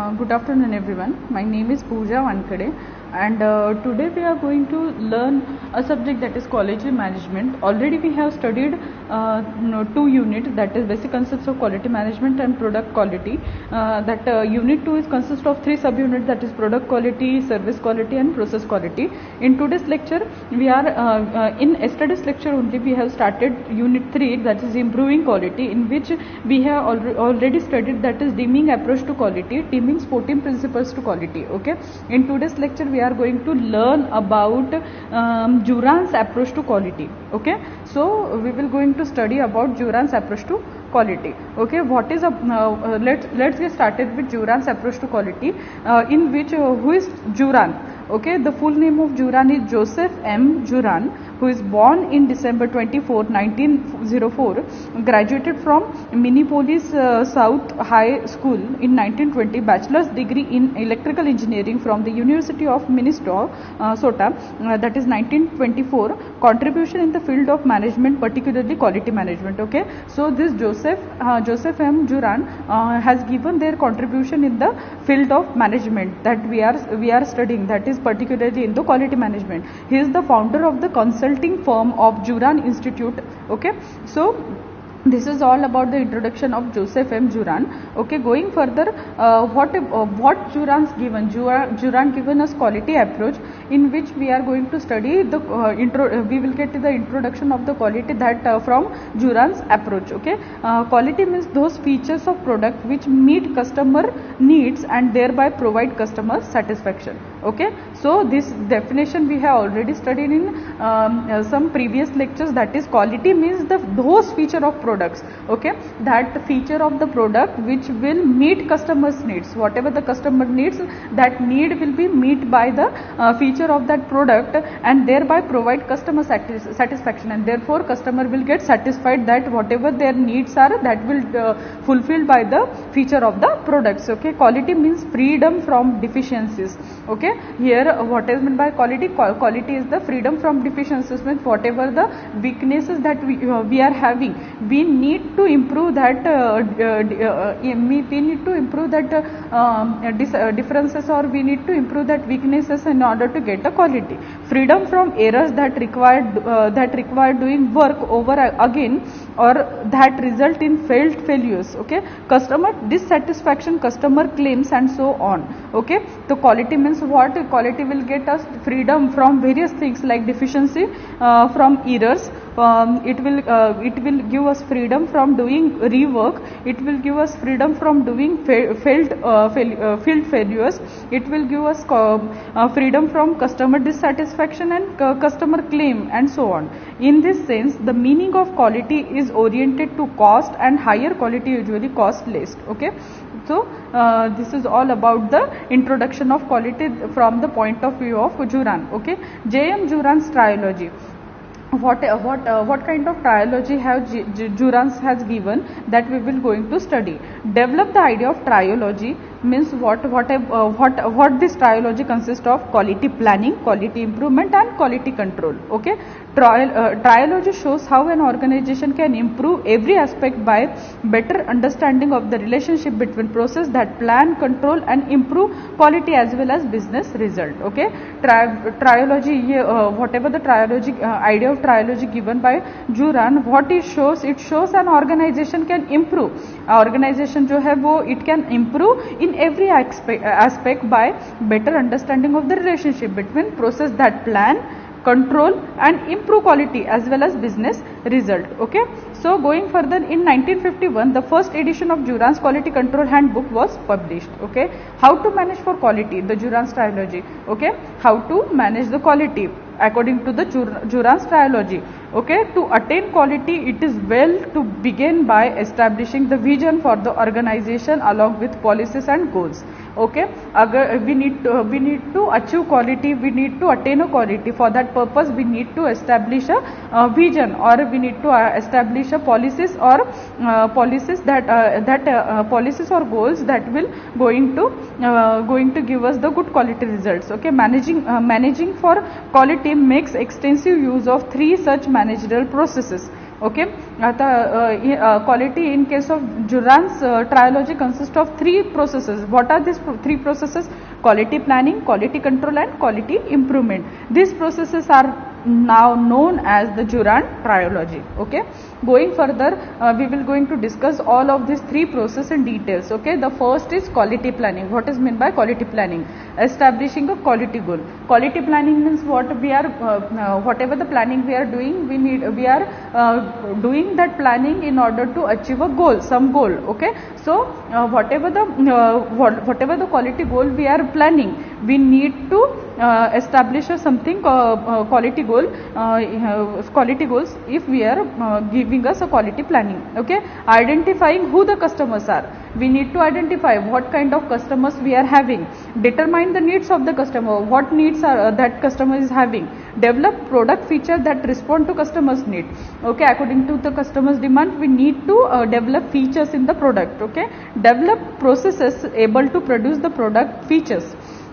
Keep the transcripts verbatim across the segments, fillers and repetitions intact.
Uh, good afternoon everyone. My name is Pooja Vankade and uh, today we are going to learn a subject that is quality management. Already we have studied uh, you know, two units, that is basic concepts of quality management and product quality. Uh, that uh, unit two is consists of three subunits, that is product quality, service quality and process quality. In today's lecture we are uh, uh, in yesterday's lecture only we have started unit three, that is improving quality, in which we have al already studied that is deeming approach to quality, deeming fourteen principles to quality. Okay, in today's lecture we are going to learn about um, Juran's approach to quality. Okay, so we will going to study about Juran's approach to quality. Okay, what is a uh, let's let's get started with Juran's approach to quality, uh, in which uh, who is Juran. Okay, the full name of Juran is Joseph M. Juran, who is born in December twenty-fourth, nineteen oh four, graduated from Minneapolis uh, South High School in nineteen twenty, bachelor's degree in electrical engineering from the University of Minnesota, uh, Sota, uh, that is nineteen twenty-four, contribution in the field of management, particularly quality management. Okay, so this Joseph uh, Joseph M. Juran uh, has given their contribution in the field of management that we are we are studying, that is particularly in the quality management. He is the founder of the consulting firm of Juran Institute. Okay, so this is all about the introduction of Joseph M. Juran. Okay, going further, uh, what uh, what Juran's given? Juran, Juran given us quality approach, in which we are going to study the uh, intro. Uh, we will get to the introduction of the quality that uh, from Juran's approach. Okay, uh, quality means those features of product which meet customer needs and thereby provide customer satisfaction. Okay, so this definition we have already studied in um, uh, some previous lectures. That is, quality means the those feature of products. Okay, that feature of the product which will meet customers needs, whatever the customer needs, that need will be met by the uh, feature of that product and thereby provide customer satis satisfaction, and therefore customer will get satisfied that whatever their needs are, that will uh, fulfilled by the feature of the products. Okay, quality means freedom from deficiencies. Okay, here uh, what is meant by quality? Quality is the freedom from deficiencies, means whatever the weaknesses that we, uh, we are having, we need to improve that uh, uh, uh, we need to improve that uh, um, dis uh, differences, or we need to improve that weaknesses in order to get a quality. Freedom from errors that require uh, that require doing work over again, or that result in failed failures. Okay, customer dissatisfaction, customer claims and so on. Okay, so quality means what? Quality will get us freedom from various things like deficiency, uh, from errors. Um, it will uh, it will give us freedom from doing rework. It will give us freedom from doing fa failed uh, fail uh, field failures. It will give us uh, freedom from customer dissatisfaction and uh, customer claim and so on. In this sense, the meaning of quality is oriented to cost, and higher quality usually cost less. Okay, so uh, this is all about the introduction of quality from the point of view of Juran. Okay, J M Juran's trilogy. What uh, what uh, what kind of trilogy have Juran has given, that we will going to study. Develop the idea of trilogy means what what uh, what what this trilogy consists of: quality planning, quality improvement and quality control. Okay, trial uh, trilogy shows how an organization can improve every aspect by better understanding of the relationship between process that plan, control and improve quality as well as business result. Okay, Tri trilogy uh, whatever the trilogy uh, idea of trilogy given by Juran, what it shows, it shows an organization can improve. Organization जो है वो it can improve in every aspect, aspect by better understanding of the relationship between process that plan, control and improve quality as well as business result. Okay, so going further, in nineteen fifty-one the first edition of Juran's quality control handbook was published. Okay, how to manage for quality, the Juran's trilogy. Okay, how to manage the quality according to the Juran's trilogy. Okay, to attain quality, it is well to begin by establishing the vision for the organization along with policies and goals. Okay, agar we need to, we need to achieve quality, we need to attain a quality. For that purpose, we need to establish a uh, vision, or we need to uh, establish a policies or uh, policies that uh, that uh, policies or goals that will going to uh, going to give us the good quality results. Okay, managing uh, managing for quality makes extensive use of three such managerial processes: Okay, आता uh, quality in case of Juran's uh, trilogy consists of three processes. What are these pro three processes? Quality planning, quality control and quality improvement. These processes are now known as the Juran trilogy. Okay, going further, uh, we will going to discuss all of these three processes in details. Okay, the first is quality planning. What is meant by quality planning? Establishing a quality goal. Quality planning means what we are uh, uh, whatever the planning we are doing, we need we are uh, doing that planning in order to achieve a goal, some goal. Okay, so uh, whatever the uh, what, whatever the quality goal we are planning, we need to uh, establish a something uh, uh, quality goal uh, uh, quality goals if we are uh, giving us a quality planning. Okay, identifying who the customers are, we need to identify what kind of customers we are having, determine the needs of the customer, what needs are uh, that customer is having, develop product feature that respond to customers need. Okay, according to the customers demand, we need to uh, develop features in the product. Okay, develop processes able to produce the product features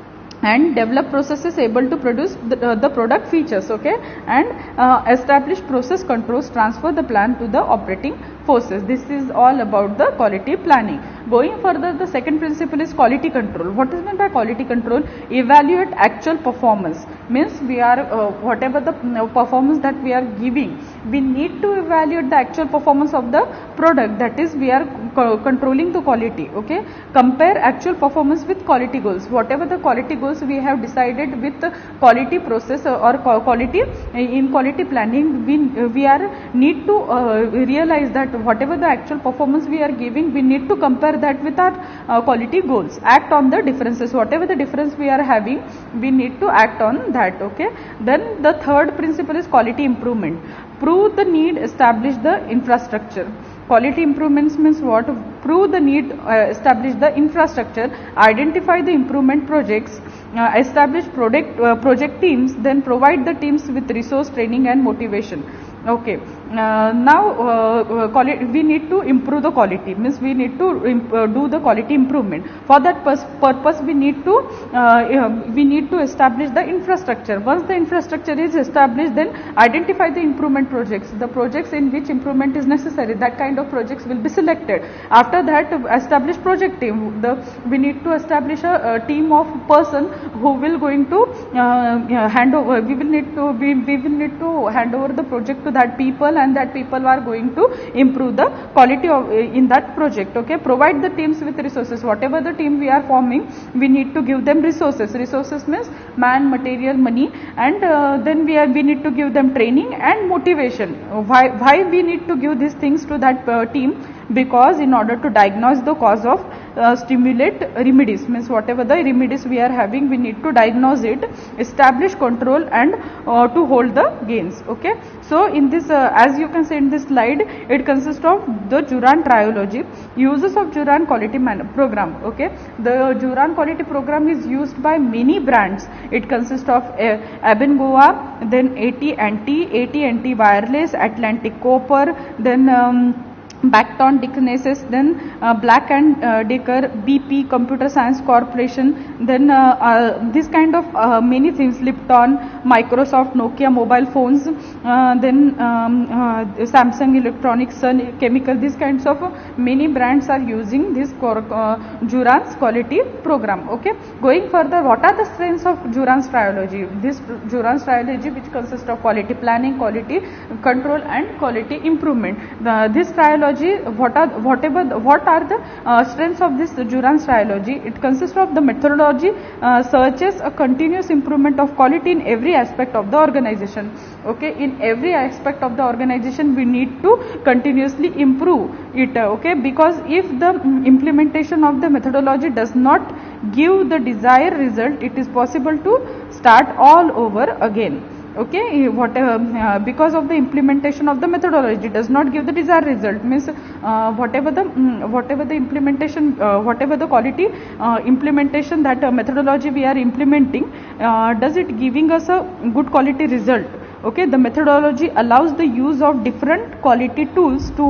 and develop processes able to produce the, uh, the product features. Okay, and uh, establish process controls, transfer the plan to the operating forces. This is all about the quality planning. Going further, the second principle is quality control. What is meant by quality control? Evaluate actual performance. Means we are uh, whatever the uh, performance that we are giving, we need to evaluate the actual performance of the product, that is we are co controlling the quality. Okay, compare actual performance with quality goals. Whatever the quality goals we have decided with the quality process or quality in quality planning, we we are need to uh, realize that whatever the actual performance we are giving, we need to compare that with our uh, quality goals. Act on the differences. Whatever the difference we are having, we need to act on that. Okay, then the third principle is quality improvement. Prove the need, establish the infrastructure. Quality improvements means what? Prove the need, uh, establish the infrastructure, identify the improvement projects, uh, establish product, uh, project teams, then provide the teams with resource, training and motivation. Okay, uh, now uh, quality, we need to improve the quality, means we need to imp, uh, do the quality improvement. For that purpose, we need to uh, we need to establish the infrastructure. Once the infrastructure is established, then identify the improvement projects, the projects in which improvement is necessary. That kind of projects will be selected. After that, establish project team. The we need to establish a, a team of person who will going to uh, hand over. We will need to we, we will need to hand over the project to that people, and that people are going to improve the quality of in that project. Okay, provide the teams with resources. Whatever the team we are forming, we need to give them resources. Resources means man, material, money, and uh, then we are we need to give them training and motivation. Why why we need to give these things to that uh, team? Because in order to diagnose the cause of uh, stimulate remedies, means whatever the remedies we are having, we need to diagnose it, establish control, and uh, to hold the gains. Okay, so in this uh, as you can see in this slide, it consists of the Juran trilogy. Uses of Juran quality man program. Okay, the Juran quality program is used by many brands. It consists of uh, Abengoa, then A T and T, A T and T Wireless, Atlantic Copper, then um, Bacton Dickinson, then uh, Black and uh, Decker, B P Computer Science Corporation, then uh, uh, this kind of uh, many things, Lipton, Microsoft, Nokia mobile phones, uh, then um, uh, Samsung Electronics, Sun Chemical, these kinds of uh, many brands are using this uh, Juran's quality program. Okay, going further, what are the strengths of Juran's trilogy? This Juran's trilogy, which consists of quality planning, quality control and quality improvement. The, this trilogy, what are whatever what are the uh, strengths of this Juran's trilogy? It consists of the methodology uh, searches a continuous improvement of quality in every aspect of the organization. Okay, in every aspect of the organization, we need to continuously improve it. Okay, because if the um, implementation of the methodology does not give the desired result, it is possible to start all over again. Okay, whatever uh, because of the implementation of the methodology does not give the desired result, means uh, whatever the um, whatever the implementation uh, whatever the quality uh, implementation that uh, methodology we are implementing, uh, does it giving us a good quality result? Okay, the methodology allows the use of different quality tools to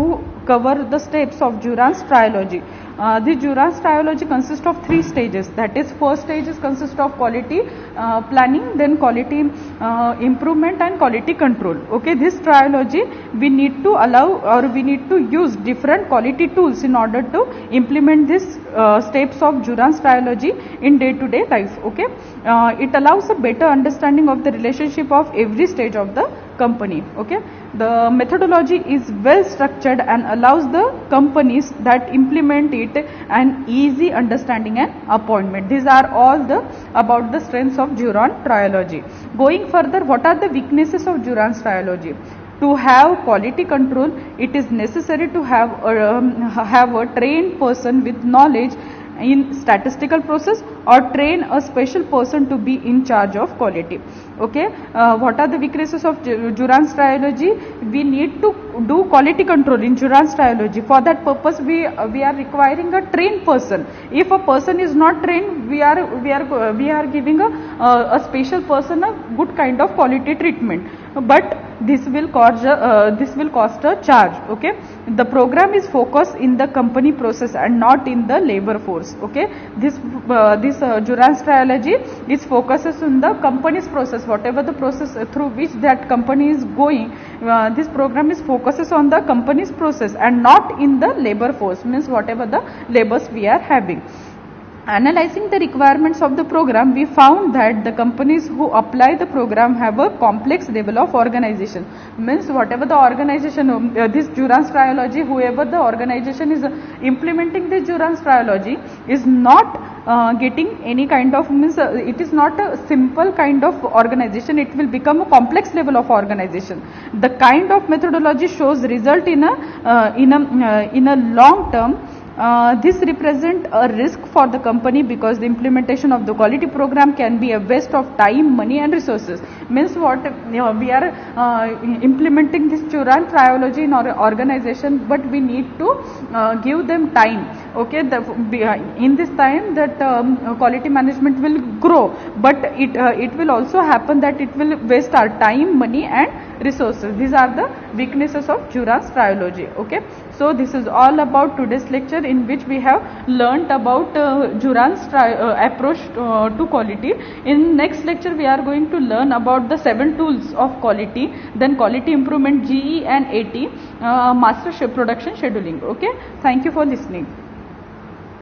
cover the steps of Juran's trilogy. Uh, the Juran's trilogy consists of three stages. That is, first stage is consist of quality uh, planning, then quality uh, improvement and quality control. Okay, this trilogy we need to allow or we need to use different quality tools in order to implement these uh, steps of Juran's trilogy in day-to-day life. Okay, uh, it allows a better understanding of the relationship of every stage of the company. Okay, the methodology is well structured and allows the companies that implement it an easy understanding and appointment. These are all the about the strengths of Juran trilogy. Going further, what are the weaknesses of Juran's trilogy? To have quality control, it is necessary to have a, um, have a trained person with knowledge in statistical process or train a special person to be in charge of quality. Okay, uh, what are the weaknesses of Juran's trilogy? We need to do quality control in Juran's trilogy. For that purpose, we uh, we are requiring a trained person. If a person is not trained, we are we are we are giving a uh, a special person a good kind of quality treatment. But this will cause uh, this will cost a charge. Okay, the program is focused in the company process and not in the labor force. Okay, this uh, this uh, Juran's trilogy is focuses on the company's process, whatever the process through which that company is going. Uh, this program is focuses on the company's process and not in the labor force, means whatever the labors we are having. Analyzing the requirements of the program, we found that the companies who apply the program have a complex level of organization. Means whatever the organization, uh, this Juran's trilogy, whoever the organization is uh, implementing the Juran's trilogy is not uh, getting any kind of, means uh, it is not a simple kind of organization, it will become a complex level of organization. The kind of methodology shows result in a, uh, in a, uh, in a long term. Uh, this represent a risk for the company because the implementation of the quality program can be a waste of time, money and resources. Means what, you know, we are uh, implementing this Juran trilogy in our organization, but we need to uh, give them time. Okay, the, in this time that um, quality management will grow, but it uh, it will also happen that it will waste our time, money and resources. These are the weaknesses of Juran's trilogy. Okay, so this is all about today's lecture, in which we have learnt about uh, Juran's uh, approach uh, to quality. In next lecture, we are going to learn about the seven tools of quality, then quality improvement, G E and A T, uh, master production scheduling. Okay, thank you for listening.